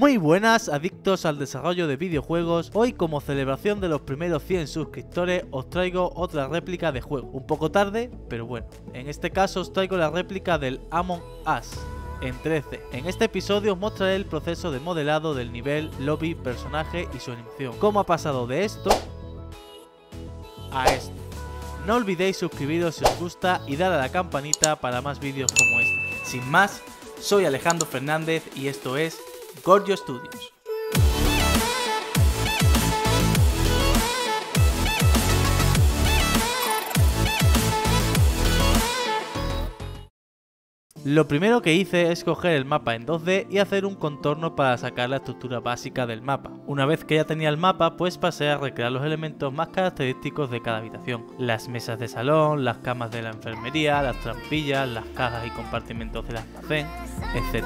Muy buenas, adictos al desarrollo de videojuegos. Hoy, como celebración de los primeros 100 suscriptores, os traigo otra réplica de juego. Un poco tarde, pero bueno. En este caso os traigo la réplica del Among Us en 13. En este episodio os mostraré el proceso de modelado del nivel, lobby, personaje y su animación. Cómo ha pasado de esto a esto. No olvidéis suscribiros si os gusta y dar a la campanita para más vídeos como este. Sin más, soy Alejandro Fernández y esto es Goryo Studios. Lo primero que hice es coger el mapa en 2D y hacer un contorno para sacar la estructura básica del mapa. Una vez que ya tenía el mapa, pues pasé a recrear los elementos más característicos de cada habitación. Las mesas de salón, las camas de la enfermería, las trampillas, las cajas y compartimentos del almacén, etc.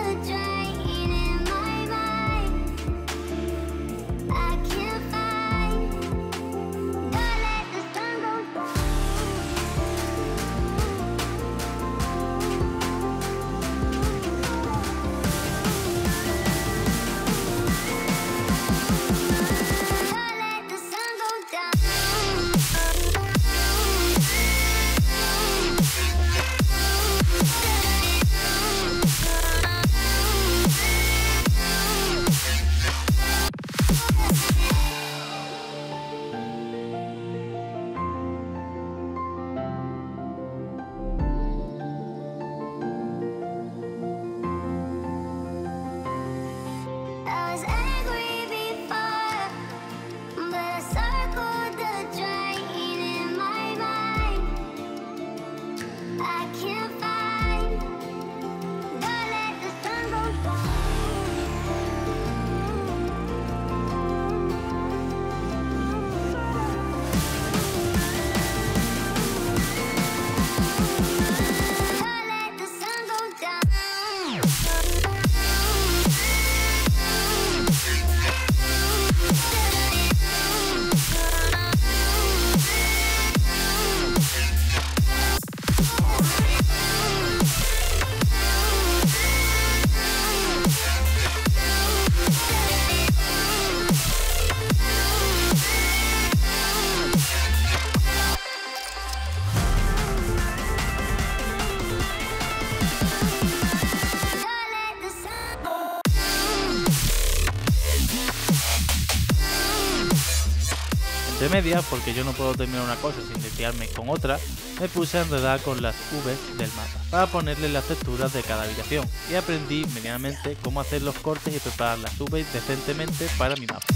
Entre medias, porque yo no puedo terminar una cosa sin desviarme con otra, me puse a enredar con las Vs del mapa para ponerle las texturas de cada habitación y aprendí medianamente cómo hacer los cortes y preparar las Vs decentemente para mi mapa.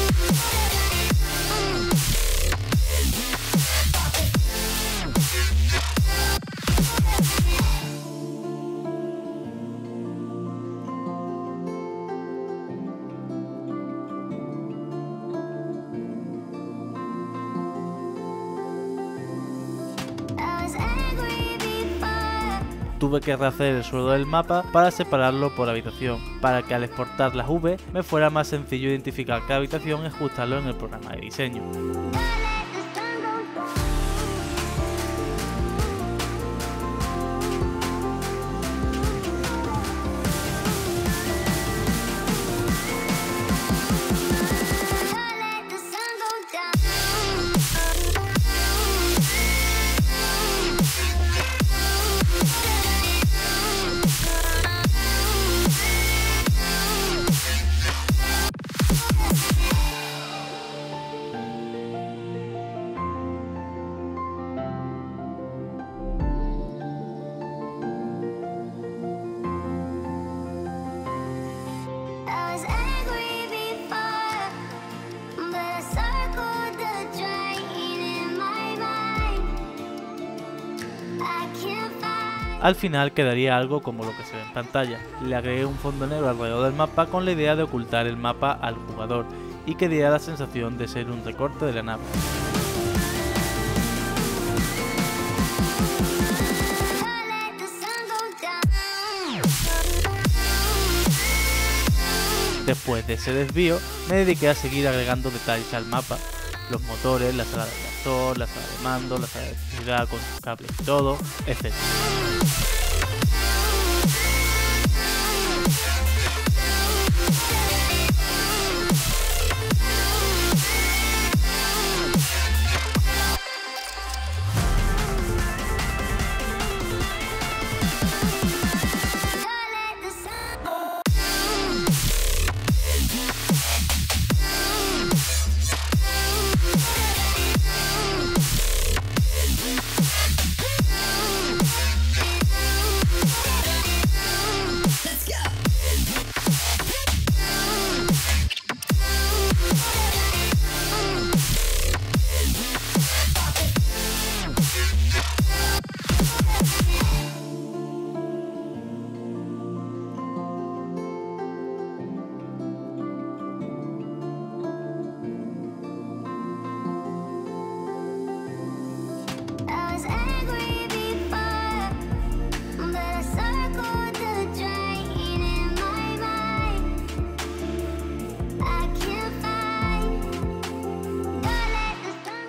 Tuve que rehacer el suelo del mapa para separarlo por habitación, para que al exportar las V me fuera más sencillo identificar cada habitación y ajustarlo en el programa de diseño. Al final quedaría algo como lo que se ve en pantalla. Le agregué un fondo negro alrededor del mapa con la idea de ocultar el mapa al jugador y que diera la sensación de ser un recorte de la nave. Después de ese desvío, me dediqué a seguir agregando detalles al mapa, los motores, la sala de reactor, la sala de mando, la sala de electricidad con sus cables y todo, etc.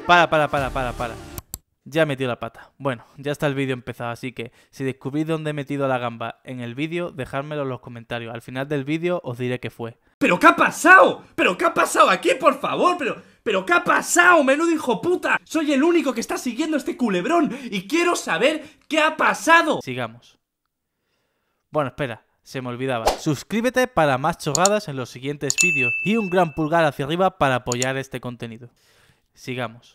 Para. Ya he metido la pata. Bueno, ya está el vídeo empezado, así que si descubrís dónde he metido la gamba en el vídeo, dejádmelo en los comentarios. Al final del vídeo os diré qué fue. ¿Pero qué ha pasado? ¿Pero qué ha pasado aquí, por favor? ¿Pero qué ha pasado, menudo hijo puta? Soy el único que está siguiendo este culebrón y quiero saber qué ha pasado. Sigamos. Bueno, espera, se me olvidaba. Suscríbete para más chorradas en los siguientes vídeos y un gran pulgar hacia arriba para apoyar este contenido. Sigamos.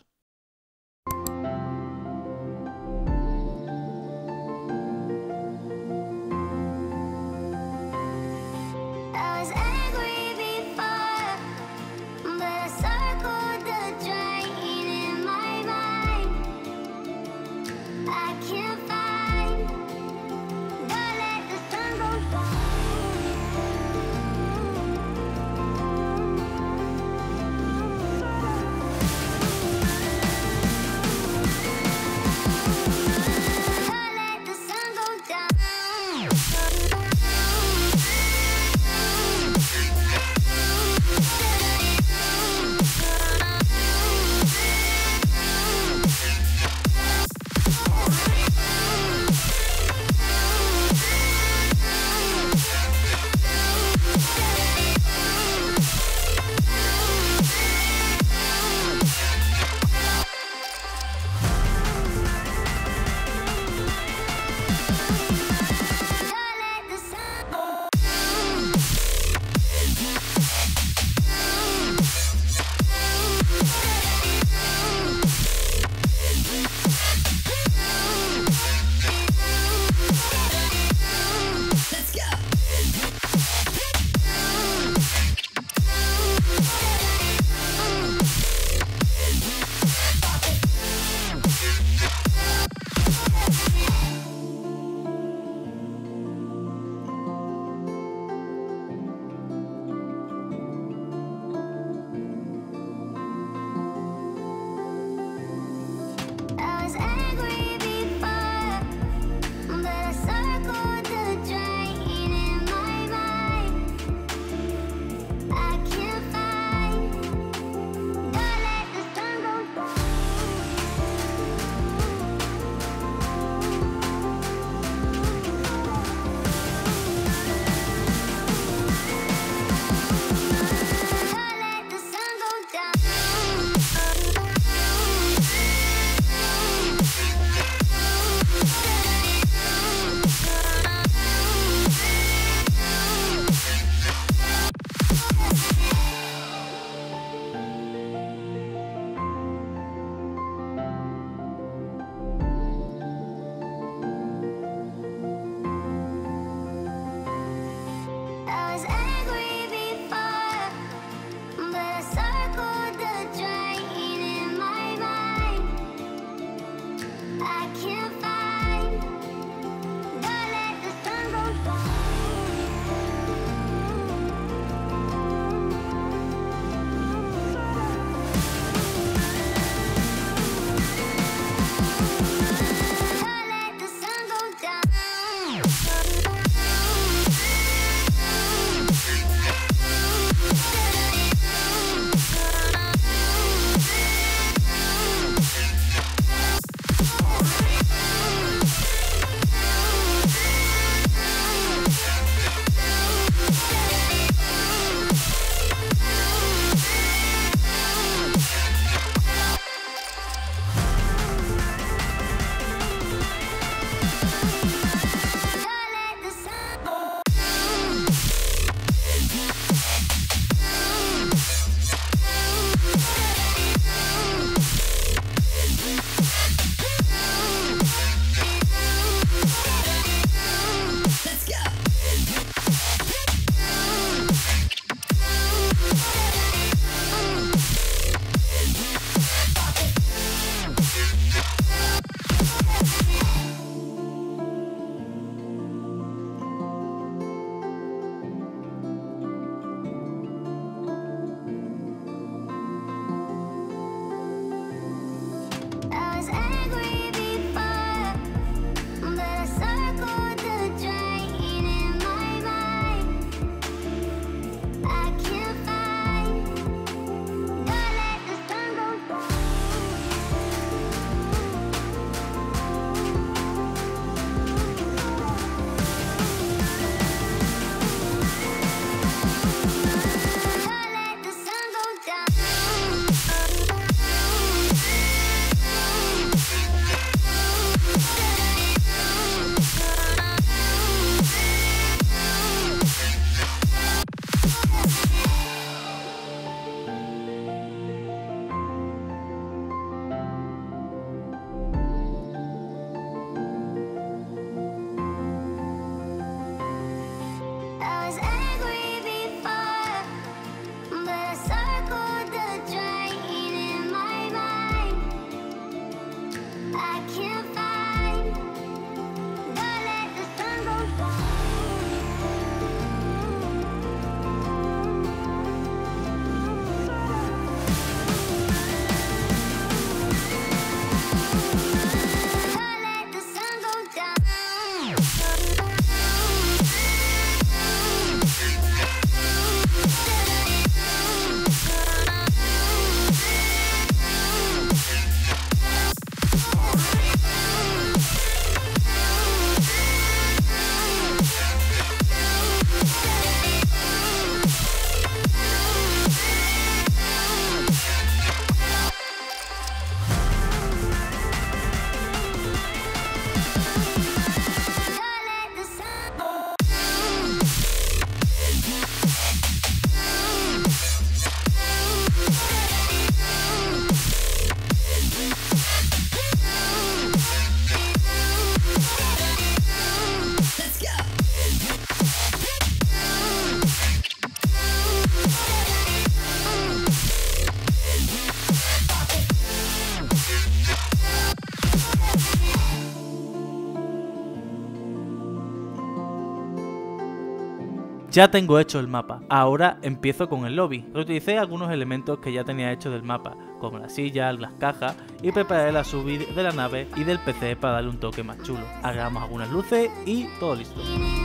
Ya tengo hecho el mapa, ahora empiezo con el lobby. Reutilicé algunos elementos que ya tenía hechos del mapa, como las sillas, las cajas, y preparé la subida de la nave y del PC para darle un toque más chulo. Agregamos algunas luces y todo listo.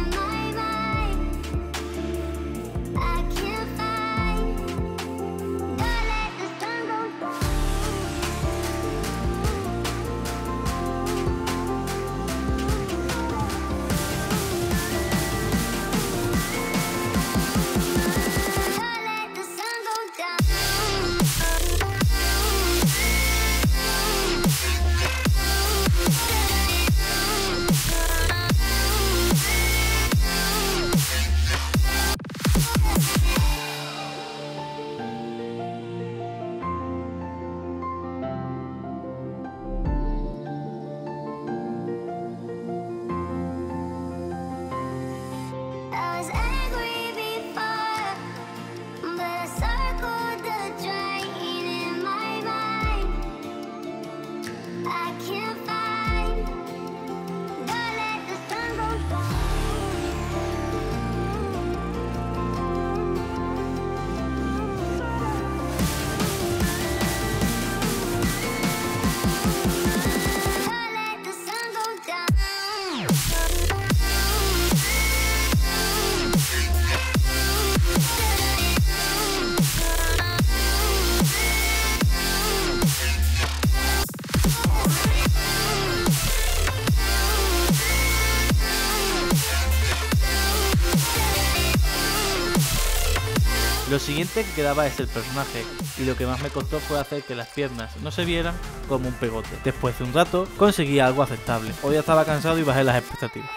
Lo siguiente que quedaba es el personaje, y lo que más me costó fue hacer que las piernas no se vieran como un pegote. Después de un rato conseguí algo aceptable. Hoy ya estaba cansado y bajé las expectativas.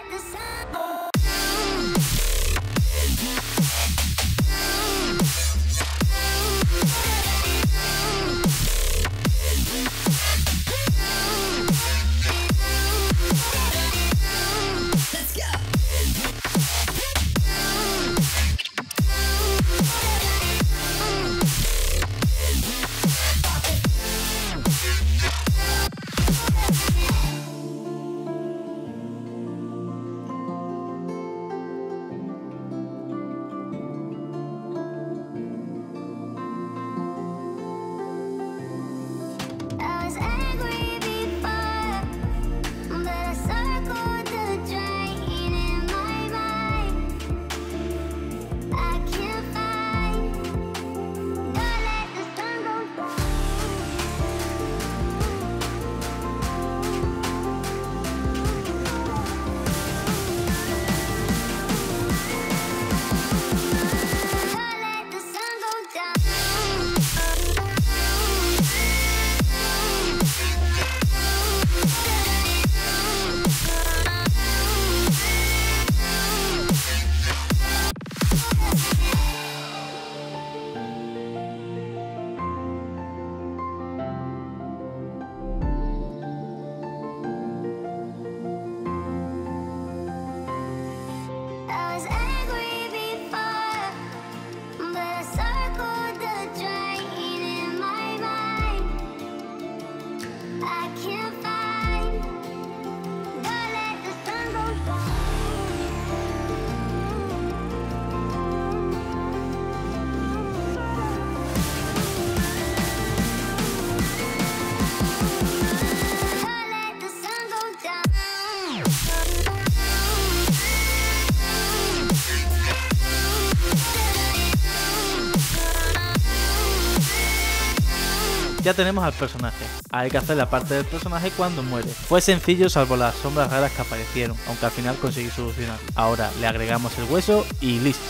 Ya tenemos al personaje, hay que hacer la parte del personaje cuando muere. Fue sencillo salvo las sombras raras que aparecieron, aunque al final conseguí solucionarlo. Ahora le agregamos el hueso y listo.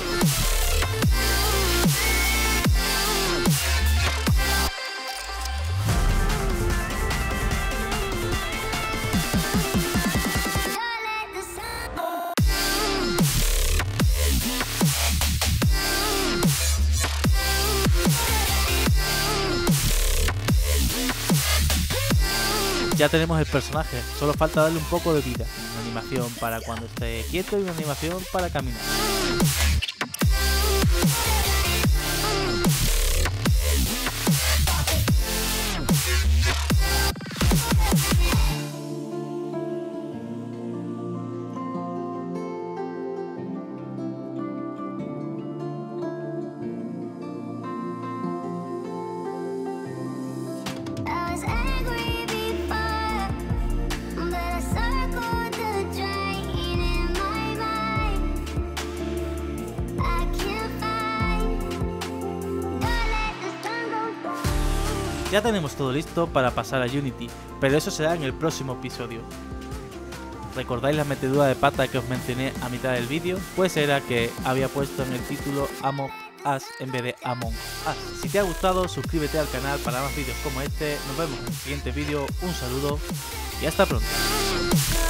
Ya tenemos el personaje, solo falta darle un poco de vida. Una animación para cuando esté quieto y una animación para caminar. Ya tenemos todo listo para pasar a Unity, pero eso será en el próximo episodio. ¿Recordáis la metedura de pata que os mencioné a mitad del vídeo? Pues era que había puesto en el título Among Us en vez de Among Us. Si te ha gustado, suscríbete al canal para más vídeos como este. Nos vemos en el siguiente vídeo. Un saludo y hasta pronto.